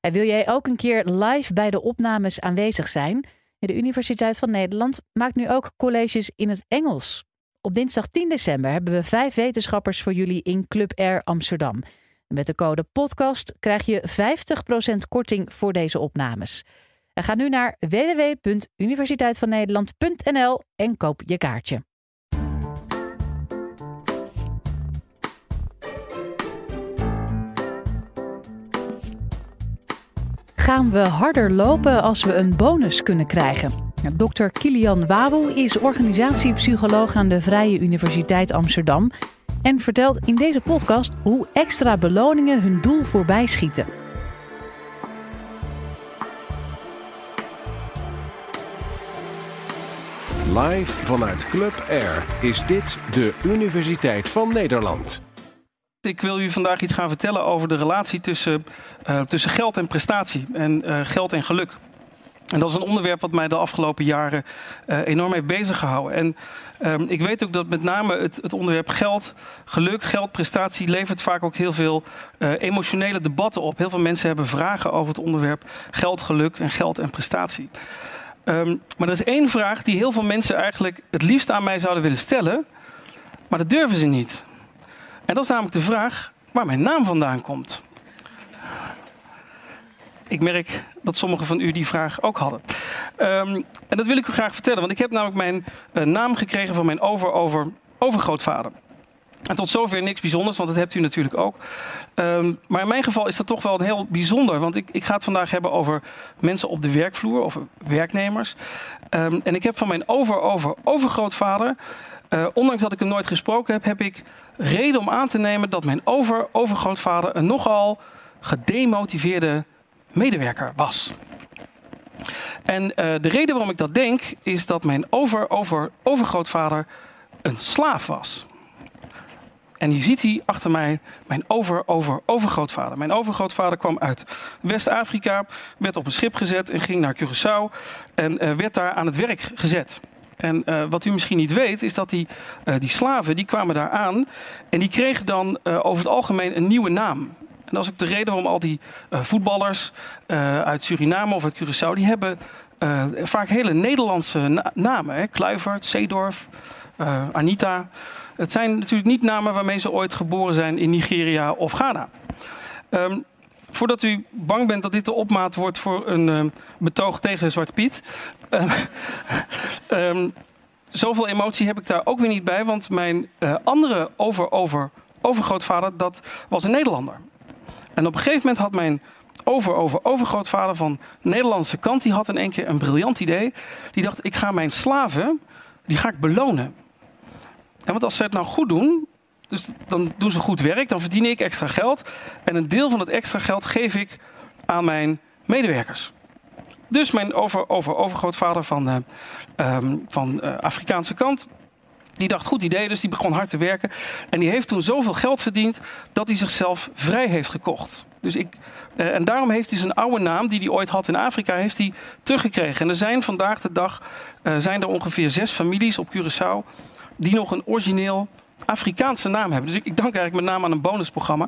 En wil jij ook een keer live bij de opnames aanwezig zijn? De Universiteit van Nederland maakt nu ook colleges in het Engels. Op dinsdag 10 december hebben we 5 wetenschappers voor jullie in Club Air Amsterdam. En met de code podcast krijg je 50% korting voor deze opnames. En ga nu naar www.universiteitvannederland.nl en koop je kaartje. Gaan we harder lopen als we een bonus kunnen krijgen? Dr. Kilian Waboe is organisatiepsycholoog aan de Vrije Universiteit Amsterdam en vertelt in deze podcast hoe extra beloningen hun doel voorbij schieten. Live vanuit Club Air is dit de Universiteit van Nederland. Ik wil u vandaag iets gaan vertellen over de relatie tussen geld en prestatie en geld en geluk. En dat is een onderwerp wat mij de afgelopen jaren enorm heeft bezig gehouden. En ik weet ook dat met name het onderwerp geld, geluk, geld, prestatie levert vaak ook heel veel emotionele debatten op. Heel veel mensen hebben vragen over het onderwerp geld, geluk en geld en prestatie. Maar er is één vraag die heel veel mensen eigenlijk het liefst aan mij zouden willen stellen, maar dat durven ze niet. En dat is namelijk de vraag waar mijn naam vandaan komt. Ik merk dat sommigen van u die vraag ook hadden. En dat wil ik u graag vertellen, want ik heb namelijk mijn naam gekregen van mijn overgrootvader. En tot zover niks bijzonders, want dat hebt u natuurlijk ook. Maar in mijn geval is dat toch wel een heel bijzonder, want ik ga het vandaag hebben over mensen op de werkvloer, over werknemers. En ik heb van mijn overgrootvader, ondanks dat ik hem nooit gesproken heb, heb ik reden om aan te nemen dat mijn overgrootvader een nogal gedemotiveerde medewerker was. En de reden waarom ik dat denk, is dat mijn overgrootvader een slaaf was. En hier ziet hij achter mij mijn overgrootvader. Mijn overgrootvader kwam uit West-Afrika, werd op een schip gezet en ging naar Curaçao en werd daar aan het werk gezet. En wat u misschien niet weet, is dat die slaven, die kwamen daar aan en die kregen dan over het algemeen een nieuwe naam. En dat is ook de reden waarom al die voetballers uit Suriname of uit Curaçao, die hebben vaak hele Nederlandse namen. Hè? Kluivert, Seedorf, Anita. Het zijn natuurlijk niet namen waarmee ze ooit geboren zijn in Nigeria of Ghana. Voordat u bang bent dat dit de opmaat wordt voor een betoog tegen Zwarte Piet. Zoveel emotie heb ik daar ook weer niet bij, want mijn andere overgrootvader, dat was een Nederlander. En op een gegeven moment had mijn overgrootvader van Nederlandse kant, die had in één keer een briljant idee. Die dacht, ik ga mijn slaven, die ga ik belonen. En want als ze het nou goed doen, dus dan doen ze goed werk, dan verdien ik extra geld. En een deel van het extra geld geef ik aan mijn medewerkers. Dus mijn overgrootvader van Afrikaanse kant, die dacht, goed idee, dus die begon hard te werken. En die heeft toen zoveel geld verdiend dat hij zichzelf vrij heeft gekocht. Dus en daarom heeft hij zijn oude naam, die hij ooit had in Afrika, heeft hij teruggekregen. En er zijn vandaag de dag zijn er ongeveer 6 families op Curaçao die nog een origineel Afrikaanse naam hebben. Dus ik dank eigenlijk met name aan een bonusprogramma.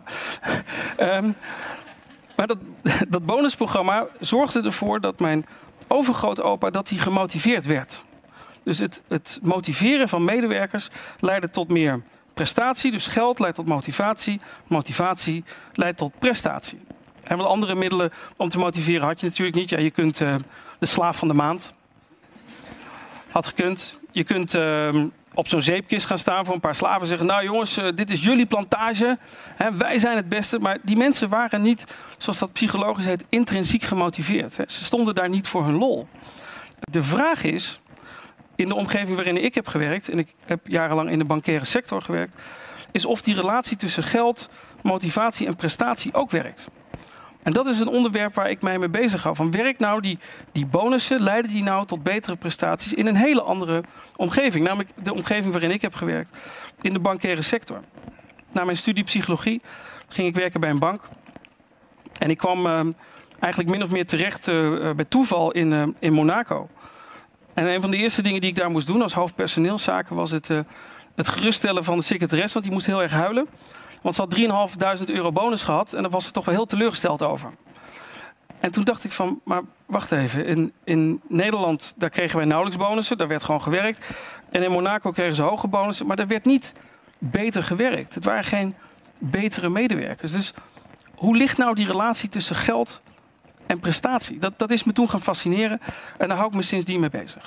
Maar dat bonusprogramma zorgde ervoor dat mijn overgrootopa dat hij gemotiveerd werd. Dus het motiveren van medewerkers leidde tot meer prestatie. Dus geld leidt tot motivatie. Motivatie leidt tot prestatie. En wat andere middelen om te motiveren had je natuurlijk niet. Ja, je kunt de slaaf van de maand. Had gekund. Je kunt op zo'n zeepkist gaan staan voor een paar slaven en zeggen, nou jongens, dit is jullie plantage. Hè, wij zijn het beste. Maar die mensen waren niet, zoals dat psychologisch heet, intrinsiek gemotiveerd. Hè. Ze stonden daar niet voor hun lol. De vraag is, in de omgeving waarin ik heb gewerkt, en ik heb jarenlang in de bankaire sector gewerkt, is of die relatie tussen geld, motivatie en prestatie ook werkt. En dat is een onderwerp waar ik mij mee bezig hou. Van werkt nou die bonussen, leiden die nou tot betere prestaties in een hele andere omgeving? Namelijk de omgeving waarin ik heb gewerkt, in de bankaire sector. Na mijn studie psychologie ging ik werken bij een bank. En ik kwam eigenlijk min of meer terecht bij toeval in Monaco. En een van de eerste dingen die ik daar moest doen als hoofd personeelszaken was het geruststellen van de secretaresse, want die moest heel erg huilen. Want ze had €3.500 bonus gehad en daar was ze toch wel heel teleurgesteld over. En toen dacht ik van, maar wacht even. In Nederland, daar kregen wij nauwelijks bonussen. Daar werd gewoon gewerkt. En in Monaco kregen ze hoge bonussen. Maar daar werd niet beter gewerkt. Het waren geen betere medewerkers. Dus hoe ligt nou die relatie tussen geld en prestatie? Dat is me toen gaan fascineren. En daar hou ik me sindsdien mee bezig.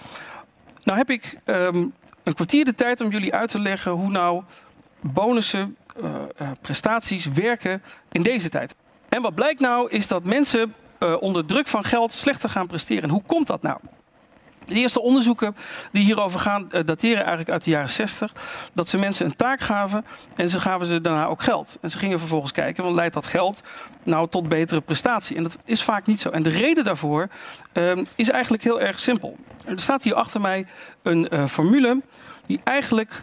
Nou heb ik een kwartier de tijd om jullie uit te leggen hoe nou bonussen, prestaties werken in deze tijd. En wat blijkt nou is dat mensen onder druk van geld slechter gaan presteren. Hoe komt dat nou? De eerste onderzoeken die hierover gaan dateren eigenlijk uit de jaren 60. Dat ze mensen een taak gaven en ze gaven ze daarna ook geld. En ze gingen vervolgens kijken, want leidt dat geld nou tot betere prestatie? En dat is vaak niet zo. En de reden daarvoor is eigenlijk heel erg simpel. Er staat hier achter mij een formule die eigenlijk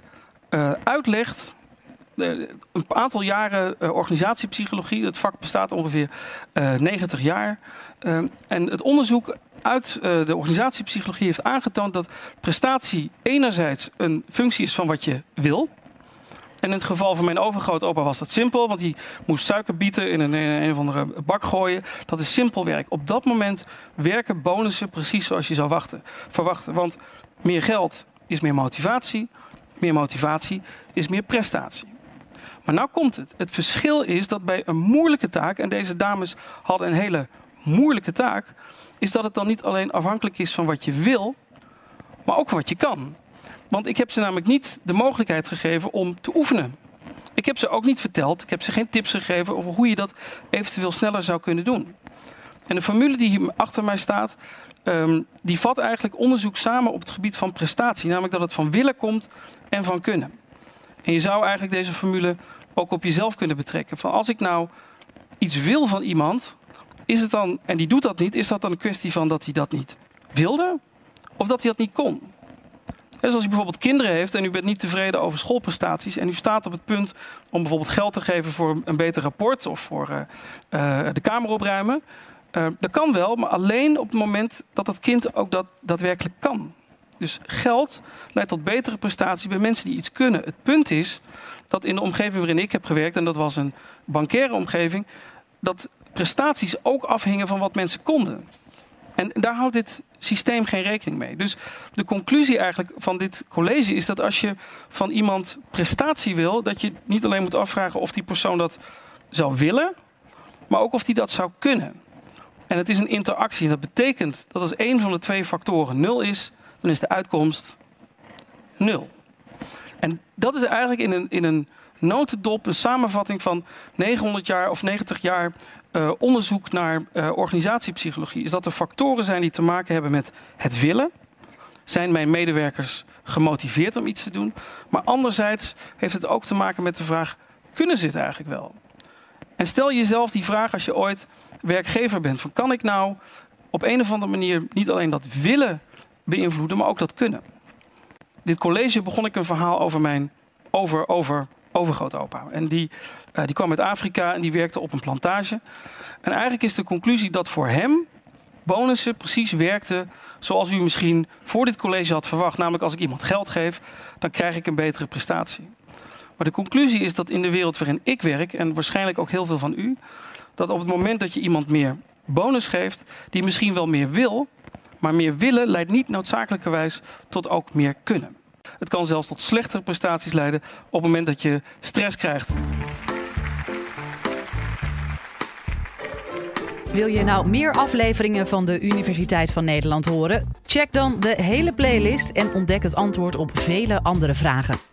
uitlegt een aantal jaren organisatiepsychologie. Het vak bestaat ongeveer 90 jaar. En het onderzoek uit de organisatiepsychologie heeft aangetoond dat prestatie enerzijds een functie is van wat je wil. En in het geval van mijn overgrootopa was dat simpel, want die moest suikerbieten in een of andere bak gooien. Dat is simpel werk. Op dat moment werken bonussen precies zoals je zou verwachten. Want meer geld is meer motivatie. Meer motivatie is meer prestatie. Maar nou komt het. Het verschil is dat bij een moeilijke taak, en deze dames hadden een hele moeilijke taak, is dat het dan niet alleen afhankelijk is van wat je wil, maar ook wat je kan. Want ik heb ze namelijk niet de mogelijkheid gegeven om te oefenen. Ik heb ze ook niet verteld, ik heb ze geen tips gegeven over hoe je dat eventueel sneller zou kunnen doen. En de formule die hier achter mij staat, die vat eigenlijk onderzoek samen op het gebied van prestatie. Namelijk dat het van willen komt en van kunnen. En je zou eigenlijk deze formule ook op jezelf kunnen betrekken. Van als ik nou iets wil van iemand, is het dan, en die doet dat niet, is dat dan een kwestie van dat hij dat niet wilde? Of dat hij dat niet kon? Dus als u bijvoorbeeld kinderen heeft en u bent niet tevreden over schoolprestaties en u staat op het punt om bijvoorbeeld geld te geven voor een beter rapport of voor de kamer opruimen. Dat kan wel, maar alleen op het moment dat het kind ook dat daadwerkelijk kan. Dus geld leidt tot betere prestaties bij mensen die iets kunnen. Het punt is dat in de omgeving waarin ik heb gewerkt, en dat was een bankaire omgeving, dat prestaties ook afhingen van wat mensen konden. En daar houdt dit systeem geen rekening mee. Dus de conclusie eigenlijk van dit college is dat als je van iemand prestatie wil, dat je niet alleen moet afvragen of die persoon dat zou willen, maar ook of die dat zou kunnen. En het is een interactie. En dat betekent dat als één van de twee factoren 0 is, dan is de uitkomst 0. En dat is eigenlijk in een notendop een samenvatting van 900 jaar of 90 jaar onderzoek naar organisatiepsychologie. Is dat er factoren zijn die te maken hebben met het willen. Zijn mijn medewerkers gemotiveerd om iets te doen? Maar anderzijds heeft het ook te maken met de vraag, kunnen ze het eigenlijk wel? En stel jezelf die vraag als je ooit werkgever bent. Van, kan ik nou op een of andere manier niet alleen dat willen beïnvloeden, maar ook dat kunnen? Dit college begon ik een verhaal over mijn overgrootopa. En die kwam uit Afrika en die werkte op een plantage. En eigenlijk is de conclusie dat voor hem bonussen precies werkten zoals u misschien voor dit college had verwacht. Namelijk als ik iemand geld geef, dan krijg ik een betere prestatie. Maar de conclusie is dat in de wereld waarin ik werk, en waarschijnlijk ook heel veel van u, dat op het moment dat je iemand meer bonus geeft, die misschien wel meer wil, maar meer willen leidt niet noodzakelijkerwijs tot ook meer kunnen. Het kan zelfs tot slechtere prestaties leiden op het moment dat je stress krijgt. Wil je nou meer afleveringen van de Universiteit van Nederland horen? Check dan de hele playlist en ontdek het antwoord op vele andere vragen.